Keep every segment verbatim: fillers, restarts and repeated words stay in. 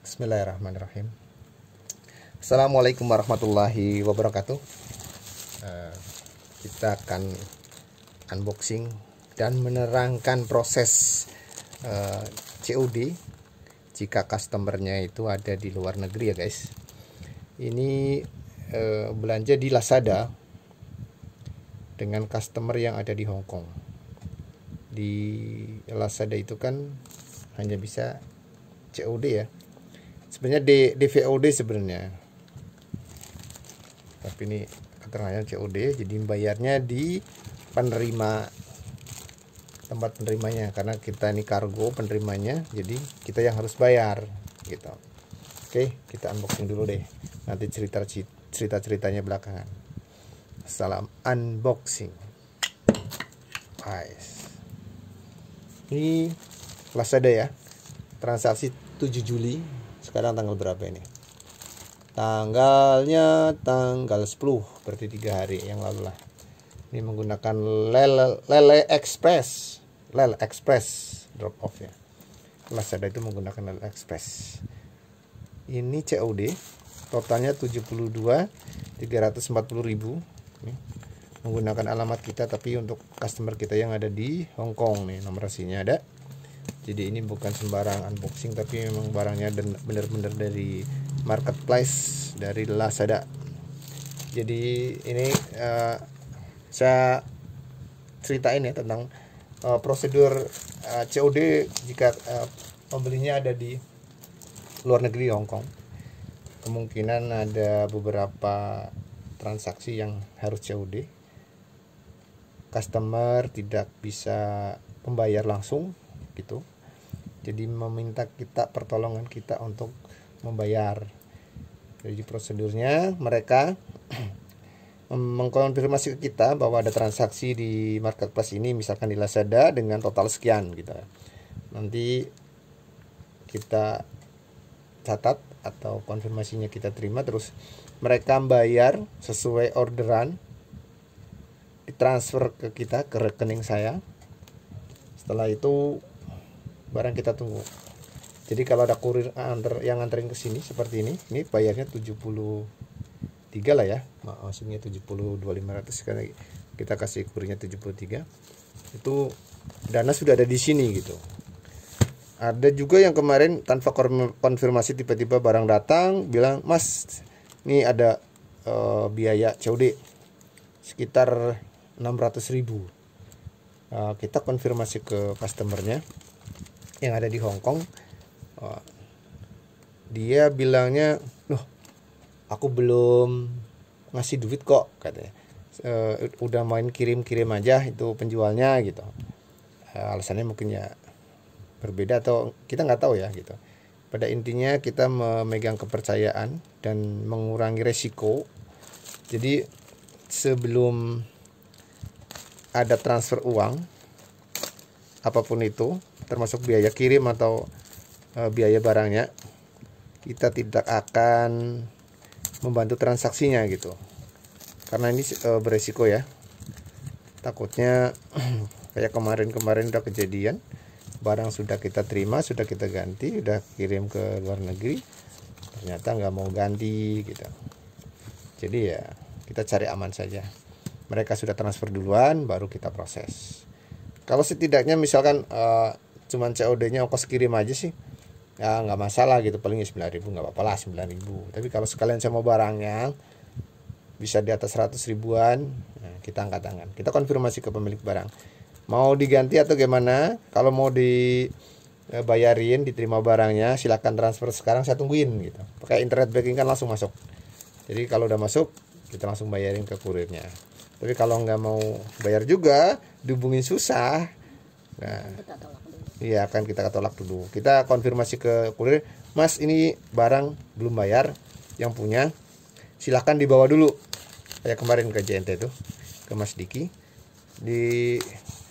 Bismillahirrahmanirrahim. Assalamualaikum warahmatullahi wabarakatuh. uh, Kita akan unboxing dan menerangkan proses uh, C O D jika customernya itu ada di luar negeri ya guys. Ini uh, belanja di Lazada dengan customer yang ada di Hong Kong. Di Lazada itu kan hanya bisa C O D ya. Sebenarnya D V O D sebenarnya. Tapi ini keterangannya C O D, jadi bayarnya di penerima, tempat penerimanya, karena kita ini kargo penerimanya, jadi kita yang harus bayar gitu. Oke, kita unboxing dulu deh. Nanti cerita cerita ceritanya belakangan. Salam unboxing. Guys. Ini Lazada ya. Transaksi tujuh Juli. Sekarang tanggal berapa ini? Tanggalnya tanggal sepuluh, berarti tiga hari yang lalu lah. Ini menggunakan Lele, Lele Express. Lele Express drop off ya. Lazada itu menggunakan Lele Express. Ini C O D. Totalnya tujuh puluh dua ribu tiga ratus empat puluh ribu. Nih, menggunakan alamat kita, tapi untuk customer kita yang ada di Hong Kong nih, nomor resinya ada. Jadi ini bukan sembarang unboxing, tapi memang barangnya benar-benar dari marketplace, dari Lazada. Jadi ini uh, saya ceritain ya tentang uh, prosedur uh, C O D jika uh, pembelinya ada di luar negeri, Hong Kong. Kemungkinan ada beberapa transaksi yang harus C O D. Customer tidak bisa membayar langsung gitu, jadi meminta kita pertolongan kita untuk membayar. Jadi prosedurnya mereka mengkonfirmasi ke kita bahwa ada transaksi di marketplace ini, misalkan di Lazada dengan total sekian gitu. Nanti kita catat atau konfirmasinya kita terima, terus mereka bayar sesuai orderan, ditransfer ke kita, ke rekening saya. Setelah itu barang kita tunggu. Jadi kalau ada kurir antar yang nganterin ke sini seperti ini, ini bayarnya tujuh puluh tiga lah ya. Maksudnya tujuh puluh dua ribu lima ratus, karena kita kasih kurirnya tujuh puluh tiga. Itu dana sudah ada di sini gitu. Ada juga yang kemarin tanpa konfirmasi tiba-tiba barang datang bilang, "Mas, ini ada uh, biaya C O D sekitar enam ratus ribu." Uh, kita konfirmasi ke customernya yang ada di Hong Kong. Uh, dia bilangnya, "Loh, aku belum ngasih duit kok," katanya. Uh, udah main kirim-kirim aja itu penjualnya gitu. Uh, alasannya mungkin ya berbeda atau kita nggak tahu ya gitu. Pada intinya kita memegang kepercayaan dan mengurangi resiko. Jadi sebelum ada transfer uang apapun itu, termasuk biaya kirim atau e, biaya barangnya, kita tidak akan membantu transaksinya gitu, karena ini e, beresiko ya. Takutnya kayak kemarin-kemarin udah kejadian, barang sudah kita terima, sudah kita ganti, udah kirim ke luar negeri, ternyata nggak mau ganti gitu. Jadi ya kita cari aman saja. Mereka sudah transfer duluan, baru kita proses. Kalau setidaknya misalkan uh, cuman C O D-nya ongkos kirim aja sih, ya nggak masalah gitu, palingnya sembilan ribu nggak apa-apa lah, sembilan ribu. Tapi kalau sekalian sama barangnya bisa di atas seratus ribuan, nah kita angkat tangan. Kita konfirmasi ke pemilik barang, mau diganti atau gimana. Kalau mau dibayarin, diterima barangnya, silakan transfer sekarang, saya tungguin gitu. Pakai internet banking kan langsung masuk. Jadi kalau udah masuk, kita langsung bayarin ke kurirnya. Tapi kalau nggak mau bayar juga, dihubungin susah. Nah, iya kan kita tolak dulu. Kita konfirmasi ke kurir, "Mas, ini barang belum bayar, yang punya silahkan dibawa dulu." Kayak kemarin ke J N T tuh, ke Mas Diki, di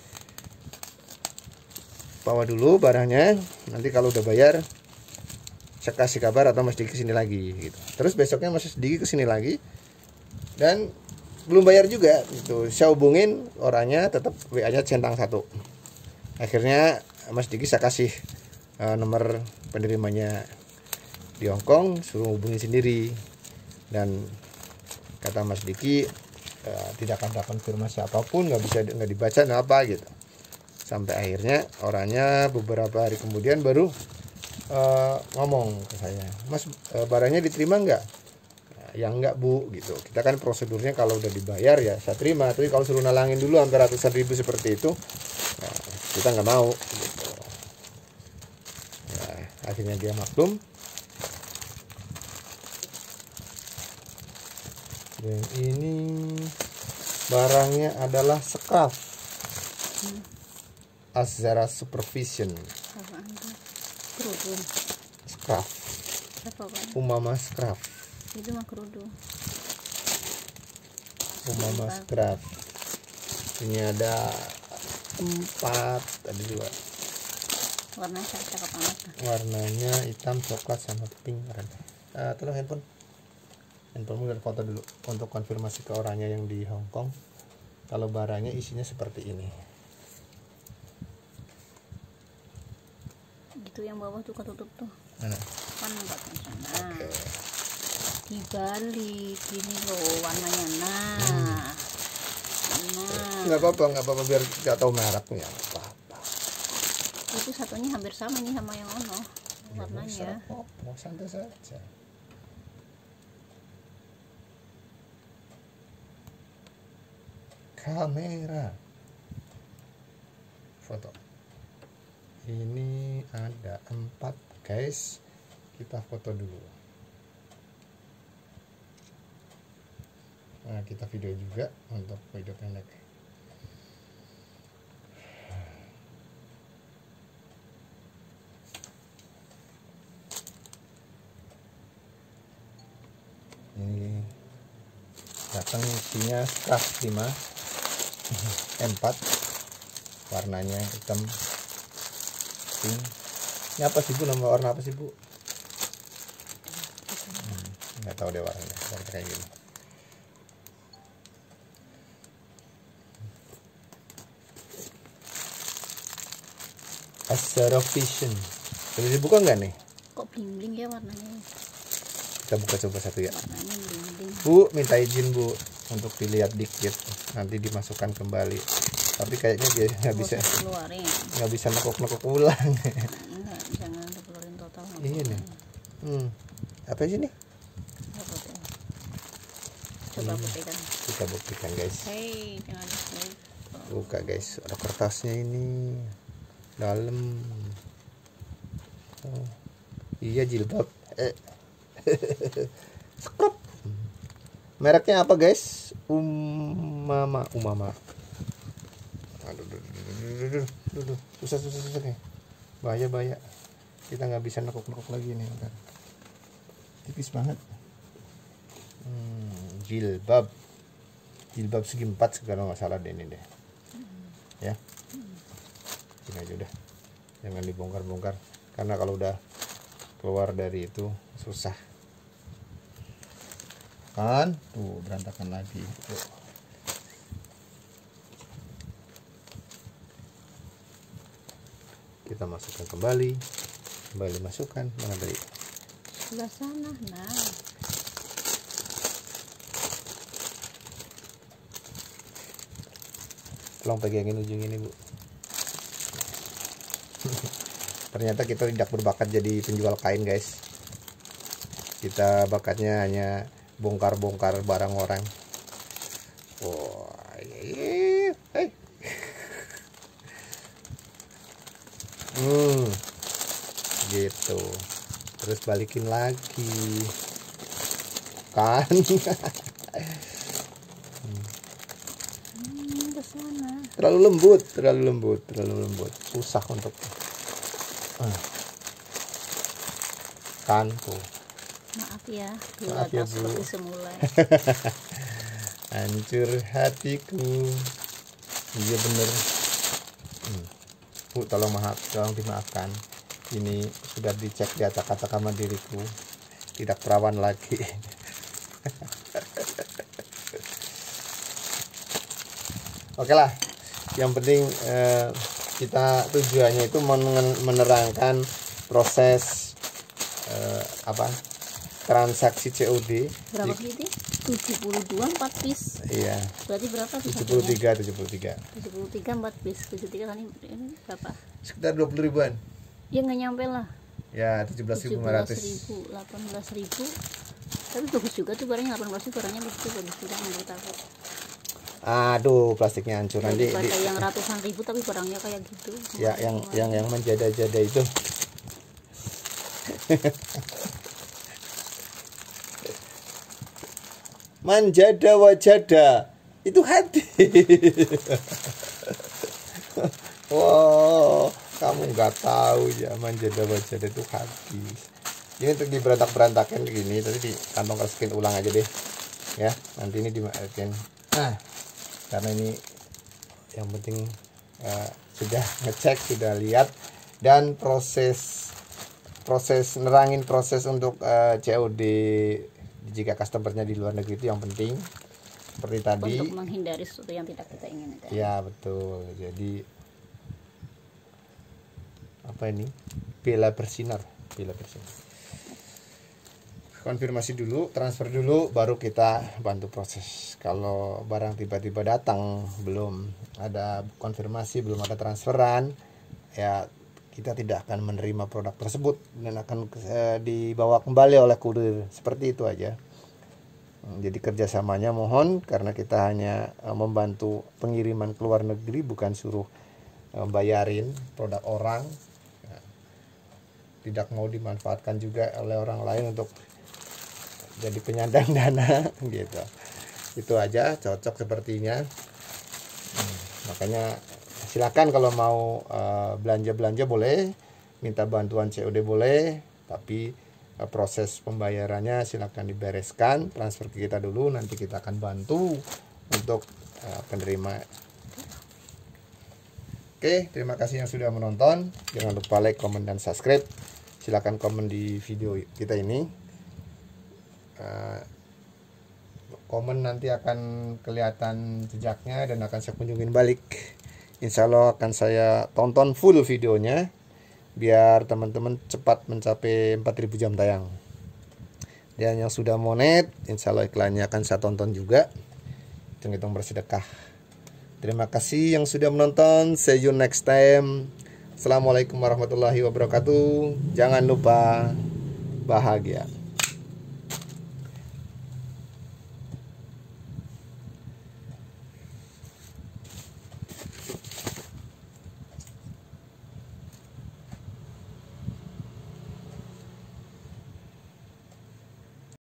bawa dulu barangnya. Nanti kalau udah bayar, saya kasih kabar atau Mas Diki sini lagi gitu. Terus besoknya Mas Diki kesini lagi dan belum bayar juga gitu. Saya hubungin orangnya, tetap W A-nya centang satu. Akhirnya Mas Diki saya kasih uh, nomor penerimanya di Hong Kong suruh hubungi sendiri. Dan kata Mas Diki uh, tidak ada konfirmasi apapun, nggak bisa nggak dibaca nggak apa gitu. Sampai akhirnya orangnya beberapa hari kemudian baru uh, ngomong ke saya, Mas uh, barangnya diterima nggak? Nah, ya nggak Bu gitu. Kita kan prosedurnya kalau udah dibayar ya saya terima, tapi kalau suruh nalangin dulu hampir ratusan ribu seperti itu, nah, kita nggak mau gitu. Nah, akhirnya dia maklum. Dan ini barangnya adalah scarf Azara Supervision. Kerudung. Scarf. Umama scarf. Itu mah kerudung. Umama scarf. Ini ada empat, ada dua. Warnanya cakep amat. Warnanya hitam, coklat, sama pink. Uh, tolong handphone. Handphone dan foto dulu untuk konfirmasi ke orangnya yang di Hong Kong kalau barangnya isinya seperti ini. Itu yang bawah tuh ketutup tuh. Mana? Kan enggak ke sana. Okay. Dibalik gini loh warnanya. Nah. Hmm. Nah. Nggak apa-apa, nggak apa-apa biar nggak tahu mereknya. Nggak apa-apa. Itu satunya hampir sama nih sama yang ono warnanya. Ya, mau santai saja. Kamera foto ini ada empat guys, kita foto dulu. Nah kita video juga untuk video pendek. Ini datang isinya scarf lima empat, warnanya hitam pink. Ini apa sih Bu, nama warna apa sih Bu? Hmm, nggak tahu deh warnanya, warna kayak gini. Azara Vision. Boleh dibuka nggak nih? Kok bling bling ya warnanya? Kita buka coba satu ya. Warnanya bling bling. Bu, minta izin Bu untuk dilihat dikit, nanti dimasukkan kembali. Tapi kayaknya dia nggak bisa keluarin, nggak bisa nekuk-nekuk ulang. Enggak, jangan keluarin total. Iya nih. Hmm. Apa sih nih? Coba buktikan. Kita buktikan guys. Hei, jangan lupa. Buka guys, ada kertasnya ini dalam. Oh. Iya jilbab. Eh. Skrup. Mereknya apa guys? Umama, Umama. Aduh, aduh, aduh, aduh, aduh, susah, susah, susah nih. Bahaya, bahaya. Kita nggak bisa nekuk-nekuk lagi nih, kan. Tipis banget. Hmm, jilbab, jilbab segi empat kalau nggak salah deh ini deh. Ya, ini aja udah. Jangan dibongkar-bongkar, karena kalau udah keluar dari itu susah. Kan tuh berantakan lagi tuh. Kita masukkan kembali kembali masukkan mana tadi sebelah sana. Nah tolong pegangin ujung ini Bu. Ternyata kita tidak berbakat jadi penjual kain guys, kita bakatnya hanya bongkar-bongkar barang orang. Wah, hey. Hmm, gitu. Terus balikin lagi, kan? hmm, kesana. Terlalu lembut, terlalu lembut, terlalu lembut. Susah untuk uh. kan tuh. Maaf ya, Maaf ya, Bu. seperti semula. Hancur hatiku. Iya bener. Hmm. Bu, tolong maaf, tolong dimaafkan. Ini sudah dicek di atas-atas sama diriku. Tidak perawan lagi. Oke lah. Yang penting eh, kita tujuannya itu menerangkan proses uh, apa transaksi C O D. Berapa gitu? tujuh puluh dua empat piece. Iya. Berarti berapa tuh? tujuh puluh tiga tujuh puluh tiga. tujuh puluh tiga empat piece. tujuh puluh tiga kali ini berapa? Sekitar dua puluh ribuan. Ya nggak nyampe lah. Ya, tujuh belas ribu lima ratus. delapan belas ribu. Tapi bagus juga tuh barangnya, delapan belas ribu barangnya bagus tuh, bagus juga menurut aku. Aduh, plastiknya hancur nanti. Daripada yang ratusan ribu tapi barangnya kayak gitu. Ya, yang yang yang menjada-jada itu. Manjada wajada itu hati. Wow, kamu nggak tahu ya, manjada wajada itu hati. Ini untuk diberantak-berantakan begini, tadi di kantong kasihin ulang aja deh, ya. Nanti ini dimasukin. Nah, karena ini yang penting uh, sudah ngecek, sudah lihat, dan proses proses nerangin proses untuk uh, C O D jika customernya di luar negeri itu yang penting seperti tadi, untuk menghindari sesuatu yang tidak kita inginkan. Ya betul. Jadi apa ini, Bella bersinar, Bella bersinar. Konfirmasi dulu, transfer dulu, baru kita bantu proses. Kalau barang tiba-tiba datang belum ada konfirmasi, belum ada transferan, ya kita tidak akan menerima produk tersebut dan akan eh, dibawa kembali oleh kurir. Seperti itu aja. Jadi kerjasamanya mohon, karena kita hanya eh, membantu pengiriman ke luar negeri, bukan suruh eh, bayarin produk orang. Nah, tidak mau dimanfaatkan juga oleh orang lain untuk jadi penyandang dana gitu. Itu aja, cocok sepertinya. Hmm, makanya silakan kalau mau uh, belanja-belanja boleh, minta bantuan C O D boleh, tapi uh, proses pembayarannya silakan dibereskan, transfer ke kita dulu, nanti kita akan bantu untuk uh, penerima. Oke, terima kasih yang sudah menonton. Jangan lupa like, komen, dan subscribe. Silakan komen di video kita ini. Uh, komen nanti akan kelihatan jejaknya dan akan saya kunjungin balik. Insya Allah akan saya tonton full videonya biar teman-teman cepat mencapai empat ribu jam tayang. Dan yang sudah monet, insya Allah iklannya akan saya tonton juga. Hitung-hitung bersedekah. Terima kasih yang sudah menonton. See you next time. Assalamualaikum warahmatullahi wabarakatuh. Jangan lupa bahagia.